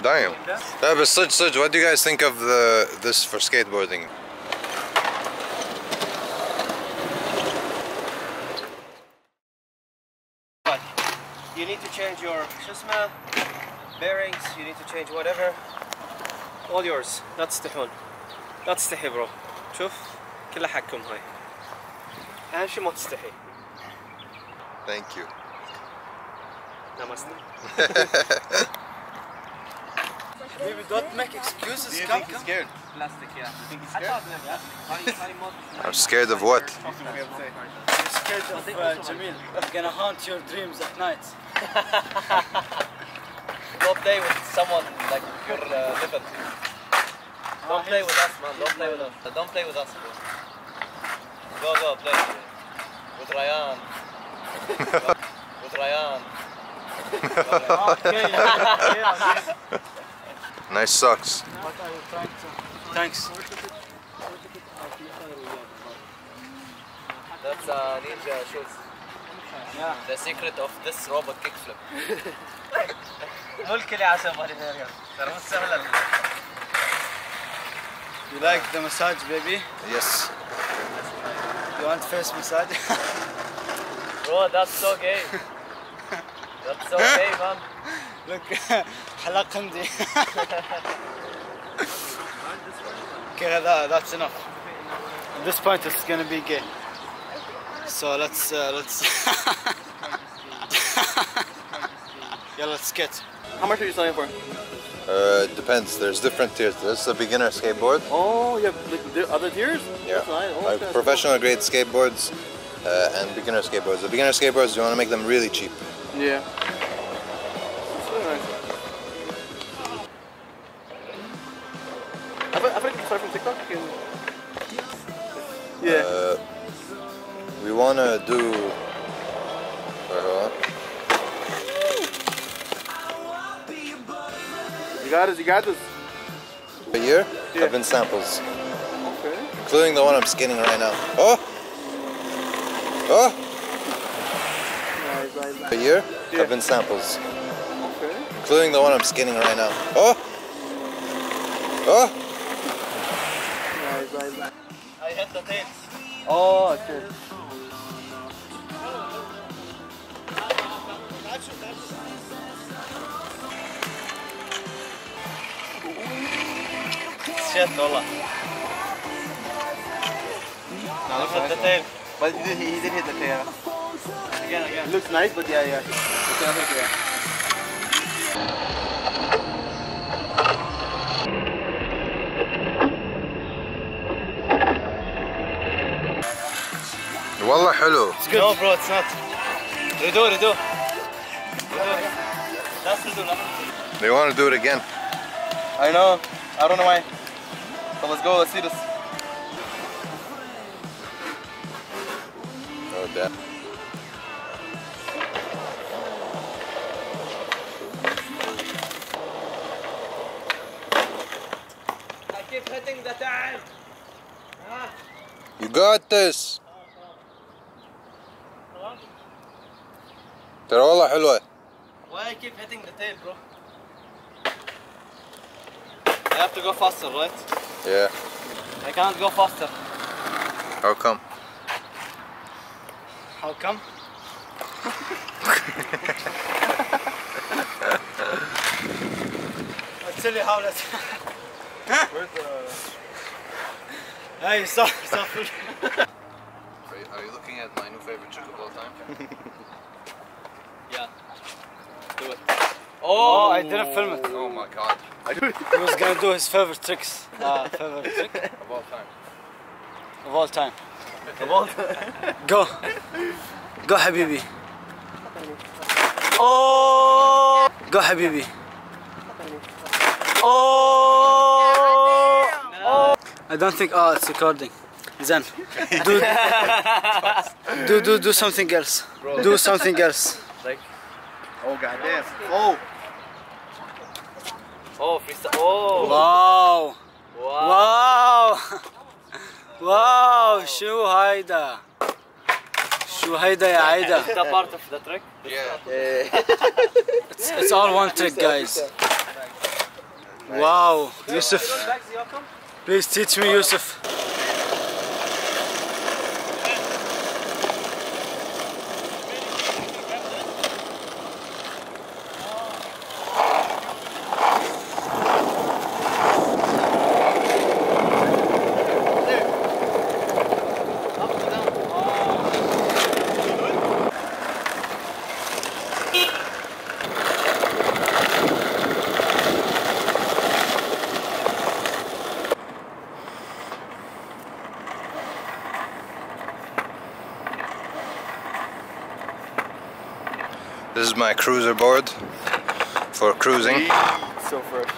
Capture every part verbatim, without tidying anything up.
Damn. Yeah, but Suj, Suj, what do you guys think of the this for skateboarding? You need to change your shusma, bearings, you need to change whatever. All yours. لا تستحون. لا تستحي برو. شوف كلها حقكم هاي. أهم شيء ما تستحي. Thank you. Namaste. Baby, don't make excuses. Do you come, think he's come. scared? Plastic, yeah. You think he's scared? I'm scared of what? I'm scared of uh, Jamil. I'm gonna haunt your dreams at night. Don't play with someone like your uh, level. Don't play with us, man. Don't play with us. Don't play with us, bro. Go, go, play with Ryan. With Ryan. Nice socks. What are you trying to? Thanks. That's uh, ninja shoes. Yeah. The secret of this robot kickflip. You like the massage, baby? Yes. You want face massage? Bro, that's so gay. That's so gay, man. Look, حلق عندي. Okay, that, that's enough. At this point, it's gonna be gay. So let's uh, let's. Yeah, let's get. How much are you selling for? Uh, it depends. There's different tiers. This is a beginner skateboard. Oh, you have like, other tiers? Yeah. That's nice. Oh, Like okay. professional grade skateboards uh, and beginner skateboards. The beginner skateboards, you want to make them really cheap. Yeah. That's really nice. I think, I think you start from TikTok. You can... Yeah. Uh, we want to do... Wait, hold on. You got it, you got this. A year Yeah. have been samples, Okay. including the one I'm skating right now. Oh! Oh! Nice, nice, nice. A year Yeah. have been samples, Okay. including the one I'm skating right now. Oh! Oh! Nice, nice, nice. I hit the tails. Oh, okay. Shit, والله. No, hit the tail. But he did, he did hit the tail. Again, again. It looks nice, but yeah, yeah. Okay, I think, yeah. والله حلو. It's good. No, bro, it's not. Redo, redo. Redo. That's redo, that's redo. They want to do it again. I know. I don't know why. So let's go. Let's see this. Oh, damn. I keep hitting the tail. Ah. You got this. ترى والله حلوة. Why I keep hitting the tail, bro? I have to go faster, right? Yeah. I can't go faster. How come? How come? I'll tell you how that. Where's the... Hey, stop, stop. Are you, are you looking at my new favorite trick of all time? Yeah. Do it. Oh, I didn't film it. Oh my god. He was gonna do his favorite tricks. Uh, favorite trick Of all time. of all time. Of all time. Go. Go, Habibi. Oh! Go, Habibi. Oh! Oh! I don't think. Oh, it's recording. Zen. Do, do, do, do something else. Bro. Do something else. Like. Oh goddamn. Oh. Oh, freestyle. Oh. Wow! Wow. واو واو شو هيدا شو هيدا يا عيدا. Is that part of the trick? Yeah. It's, it's all one trick, guys. Wow, Yusuf. Please teach me, Yusuf. This is my cruiser board for cruising. So fresh.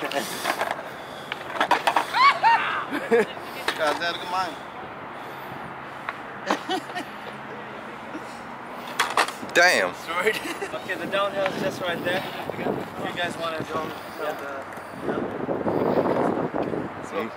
Damn. Okay, the downhill is just right there. If you guys want to go down the... So.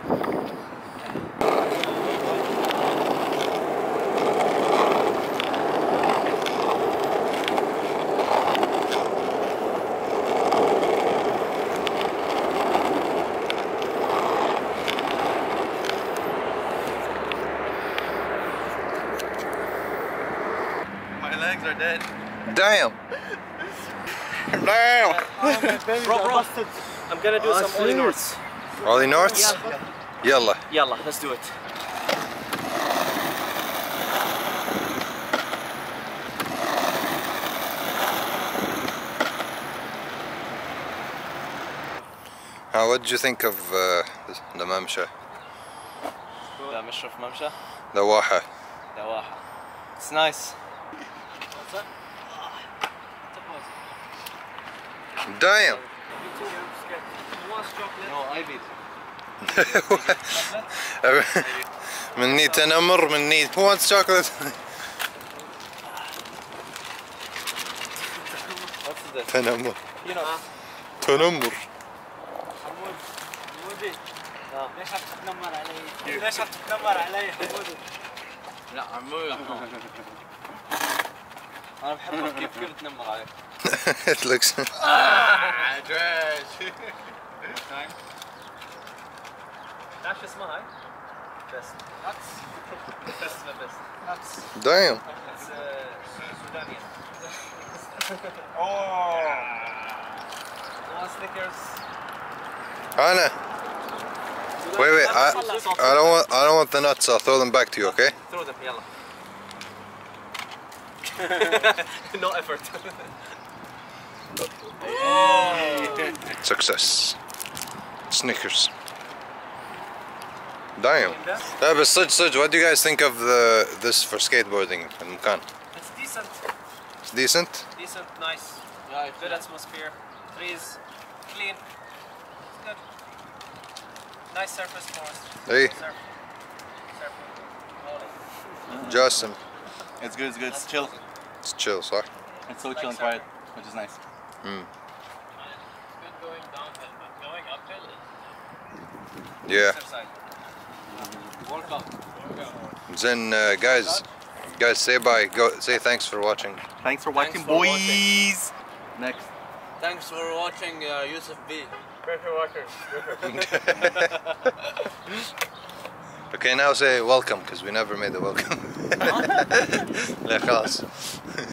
Legs are dead. Damn. Damn. Bro, bro, I'm gonna do Oh, some ollie norths. Ollie Norths? Yalla. Yalla, let's do it. Uh, what did you think of uh, the Mamsha? The Mishref Mamsha. The Waha. The Waha. It's nice. Damn. No, I beat. مني تنمر مني who wants chocolate? What's this? تنمر You know. تنمر ليش هتتنمر علي؟ ليش هتتنمر علي حمودي؟ لا عمو انا بحبك كيف كيف تنمر عليك. It looks Trash. تعرف شو اسمها هاي؟ بس ناتس. بس بس ناتس. damn. سودانية. Oh. One Snickers. Anna. Wait, wait. I, I don't want. I don't want the nuts. I'll throw them back to you. Okay? Throw them, yalla. No effort. Success. Snickers. Damn. Yeah, but Suj, Suj, what do you guys think of the this for skateboarding in Mukhan? It's decent. It's decent. Decent, nice. Yeah, good atmosphere. Trees, clean. It's good. Nice surface for us. Hey, Surf. Surf. Rolling. Justin. It's good, it's good. It's chill. It's chill, sorry. It's so chill and quiet, which is nice. Mm. It's good going downhill, but going uphill is Yeah. exercise. Workout. Workout. Then, uh, guys, guys, say bye. Go. Say thanks for watching. Thanks for watching, for boys. Next. Thanks for watching uh, Yusuf B. Perfect watcher. Okay, now say welcome because we never made the welcome. لا خلاص.